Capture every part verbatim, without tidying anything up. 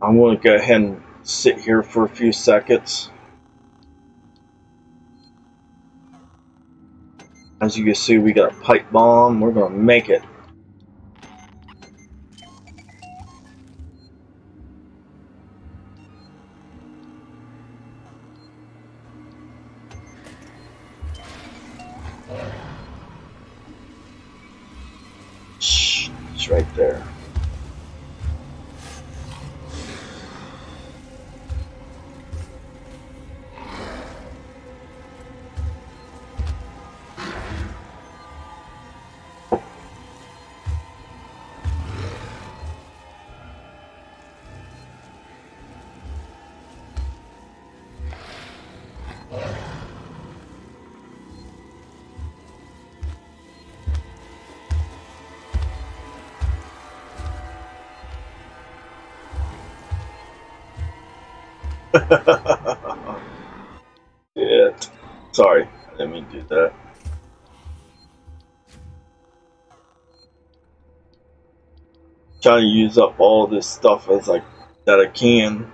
I'm going to go ahead and sit here for a few seconds. As you can see, we got a pipe bomb. We're going to make it. Shh, it's right there. Shit. Sorry, I didn't mean to do that. Trying to use up all this stuff as I that I can.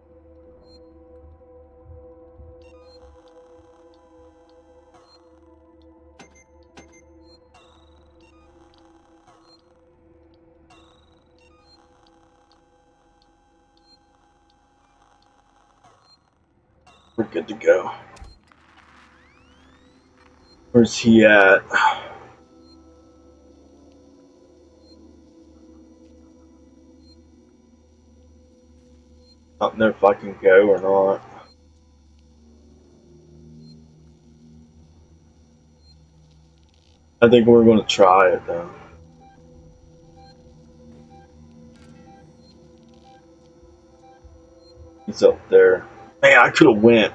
We're good to go. Where's he at? I don't know if I can go or not. I think we're going to try it though. He's up there. Man, I could have went.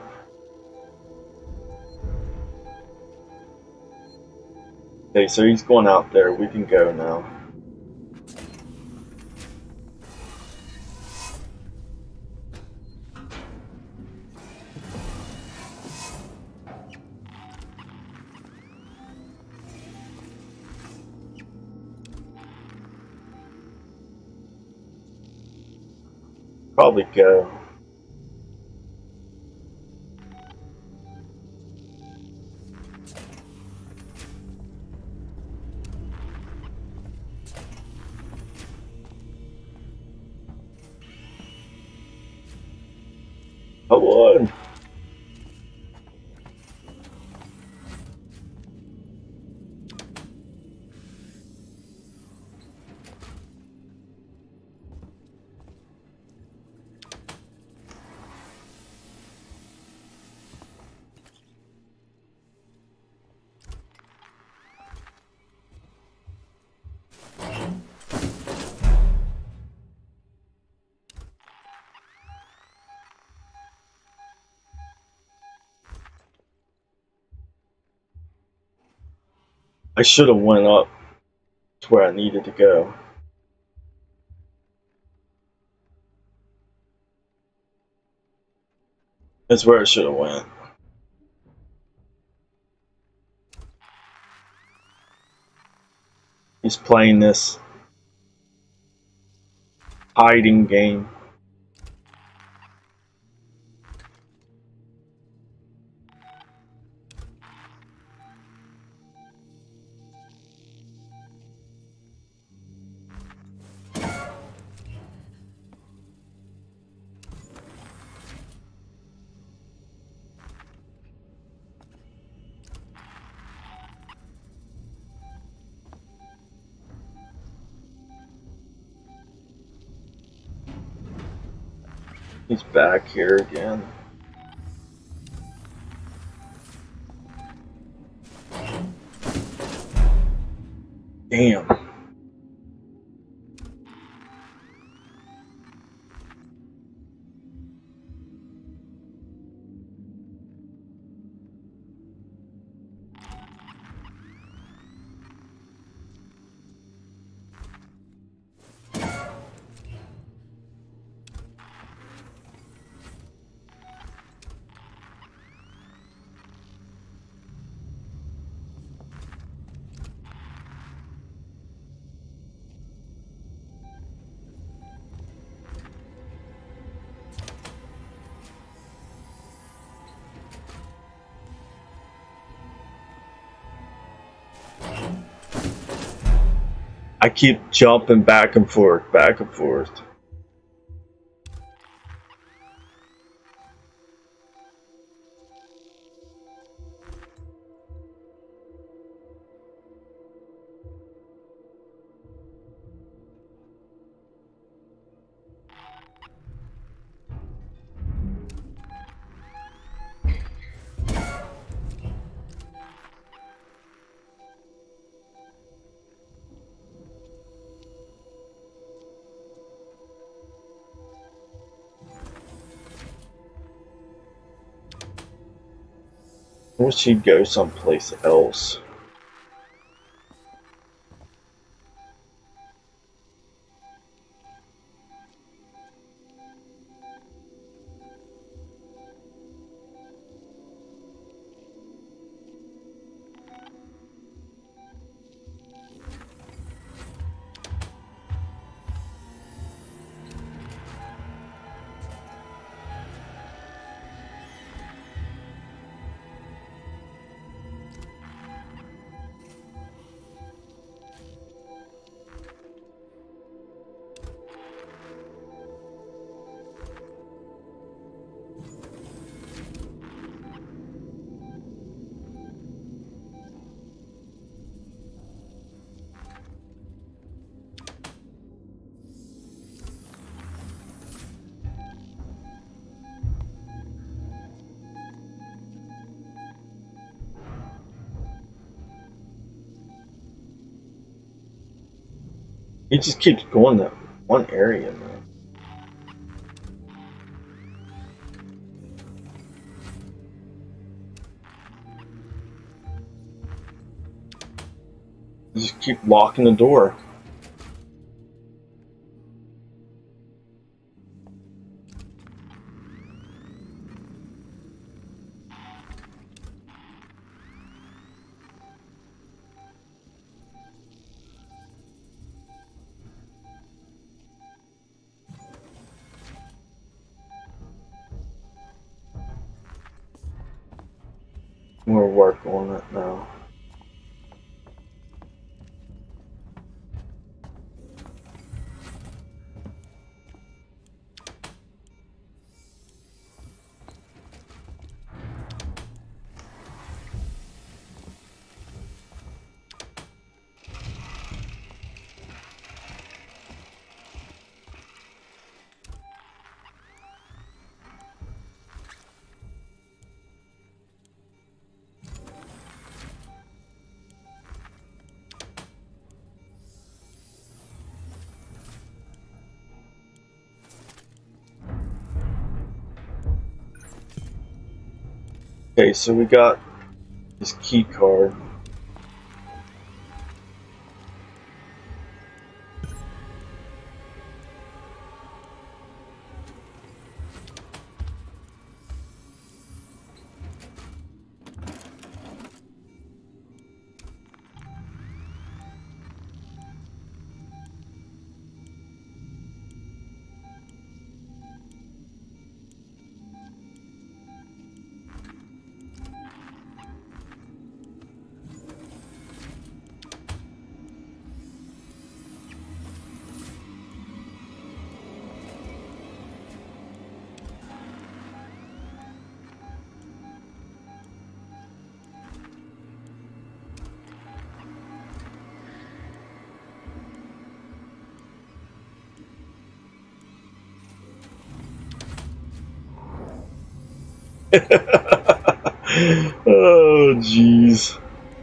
Okay, so he's going out there. We can go now. Probably go. I would. I should have went up to where I needed to go. That's where I should have went. He's playing this hiding game. He's back here again. Damn. I keep jumping back and forth, back and forth. I wish he'd go someplace else. He just keeps going that one area, man. You just keep locking the door. We'll work on it now. Okay, so we got this key card. Oh, jeez.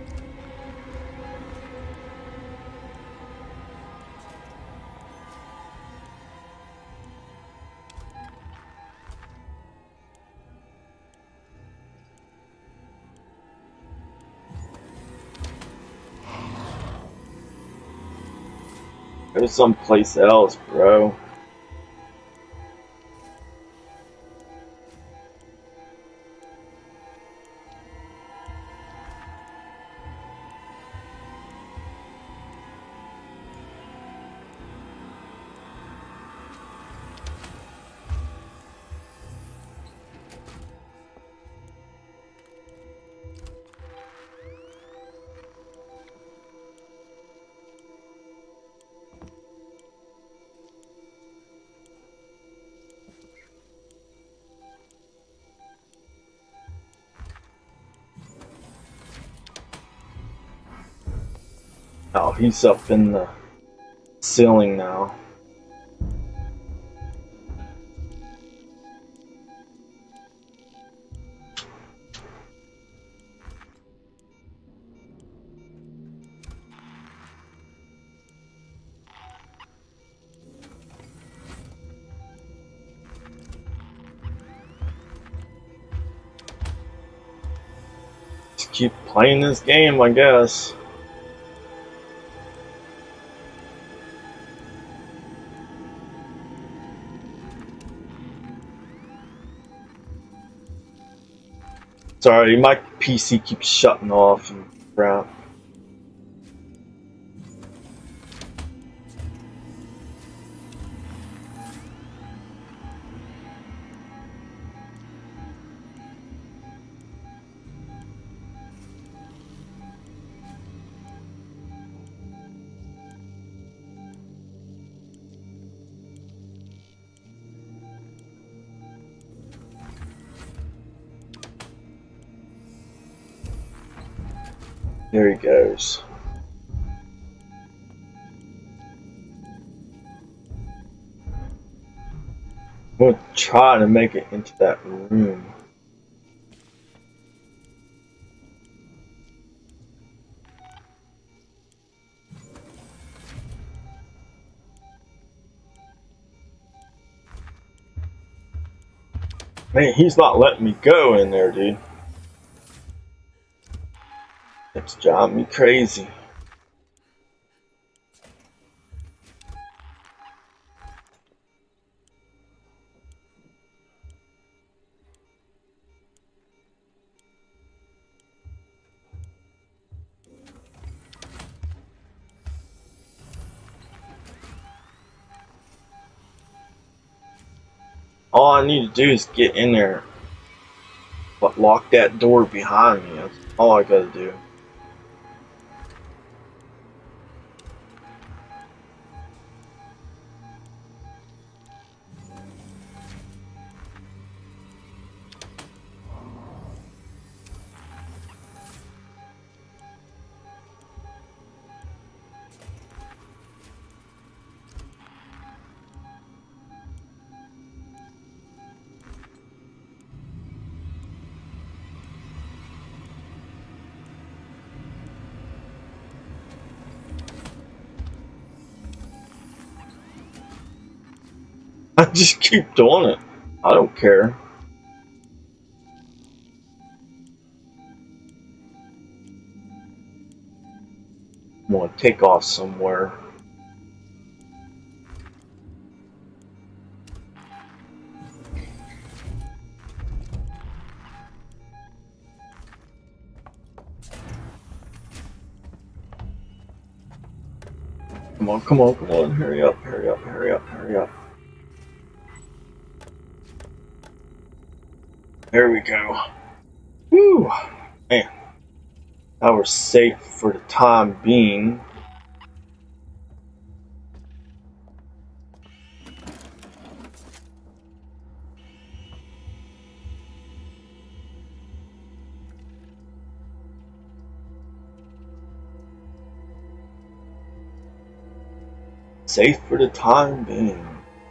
Go someplace else, bro. Oh, he's up in the ceiling now. Just keep playing this game, I guess. Sorry, my P C keeps shutting off and crap. There he goes. I'm gonna try to make it into that room. Man, he's not letting me go in there, dude. It's driving me crazy. All I need to do is get in there, but lock that door behind me. That's all I gotta do. I just keep doing it. I don't care. I'm gonna take off somewhere. Come on, come on, come on. Hurry up, hurry up, hurry up, hurry up. There we go. Whew. Man. Now we're safe for the time being. Safe for the time being.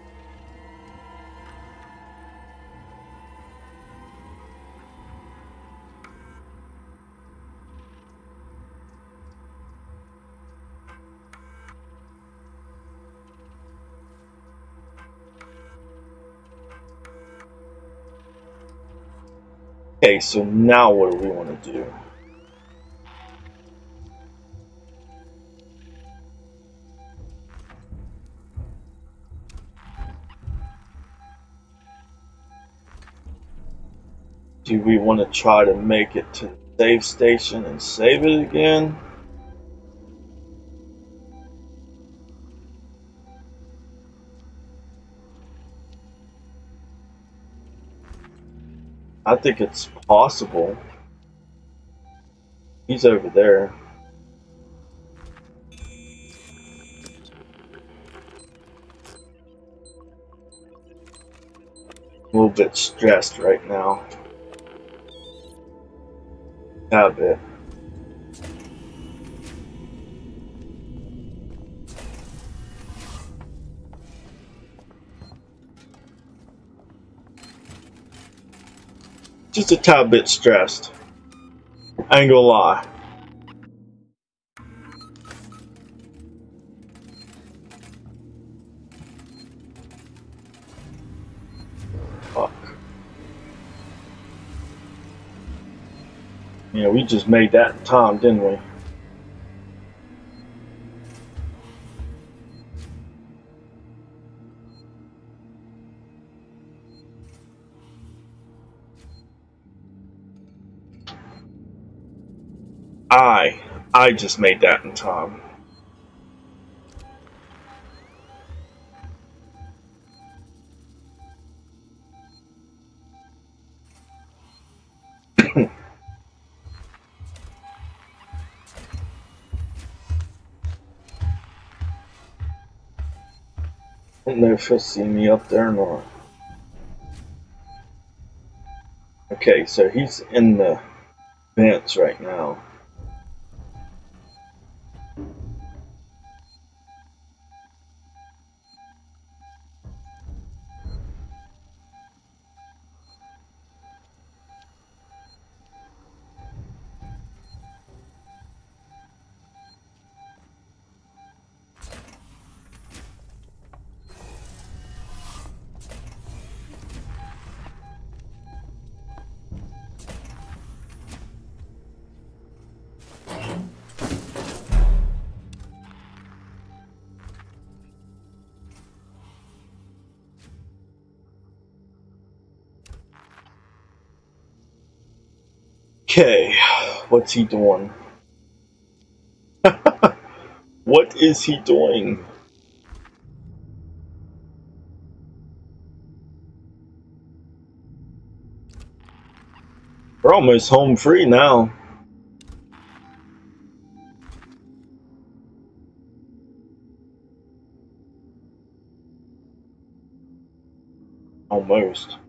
Okay, so now what do we want to do? Do we want to try to make it to the save station and save it again? I think it's possible. He's over there. A little bit stressed right now. A bit. just a tad bit stressed. I ain't gonna lie. Fuck. Yeah, we just made that in time, didn't we? I, I just made that in time. I don't know if he'll see me up there or not. Okay, so he's in the vents right now. Okay, what's he doing? What is he doing? We're almost home free now. Almost.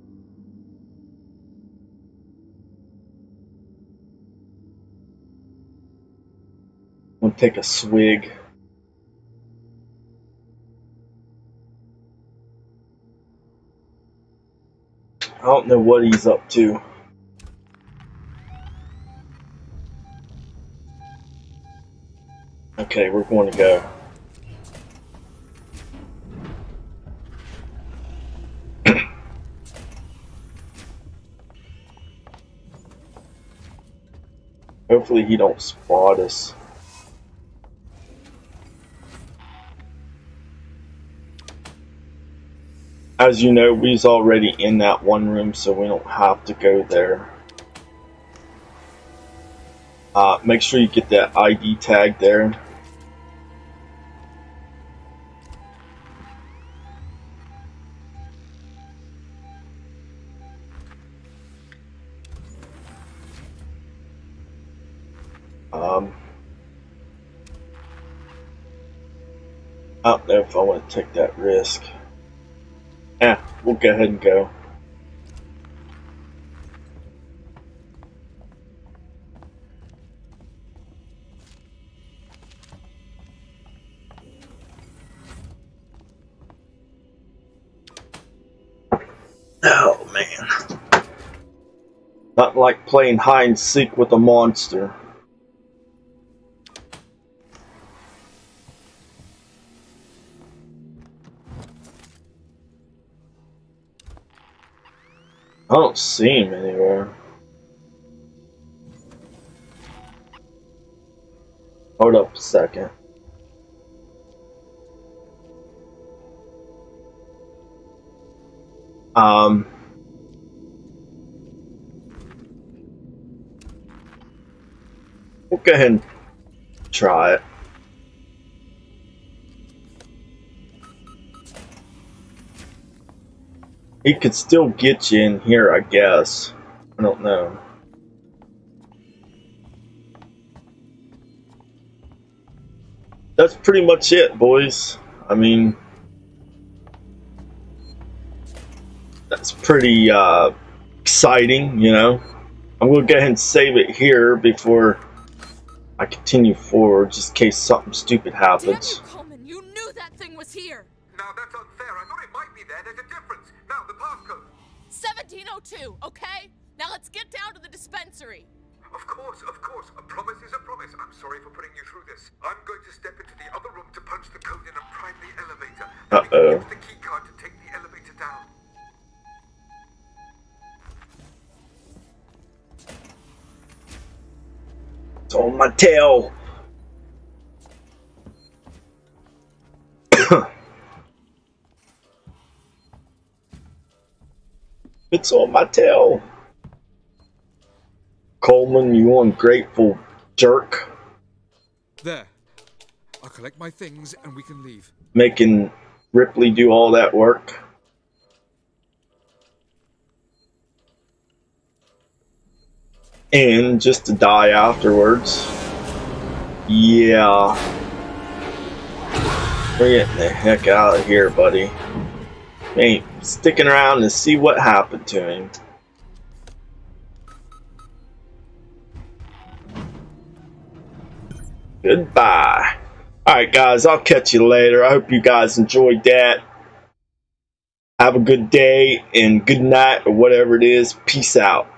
I'm gonna take a swig. I don't know what he's up to. Okay, we're going to go. Hopefully he don't spot us. As you know, we's already in that one room, so we don't have to go there. Uh, make sure you get that I D tag there. Um, I don't know if I want to take that risk. Yeah, we'll go ahead and go. Oh man. Not like playing hide and seek with a monster. I don't see him anywhere. Hold up a second. Um. We'll go ahead and try it. He could still get you in here, I guess. I don't know. That's pretty much it, boys. I mean, that's pretty uh, exciting, you know. I'm going to go ahead and save it here before I continue forward, just in case something stupid happens. Damn you, Coleman, you knew that thing was here. Now that's unfair. I thought it might be there. There's a difference. Now the passcode. seventeen oh two, okay? Now let's get down to the dispensary. Of course, of course. A promise is a promise. I'm sorry for putting you through this. I'm going to step into the other room to punch the code in and prime the elevator. Uh-oh. Use the key card to take the elevator down. It's on my tail. It's on my tail. Coleman, you ungrateful jerk. There. I'll collect my things and we can leave. Making Ripley do all that work. And just to die afterwards. Yeah. We're getting the heck out of here, buddy. Ain't sticking around to see what happened to him. Goodbye. Alright guys, I'll catch you later. I hope you guys enjoyed that. Have a good day and good night or whatever it is. Peace out.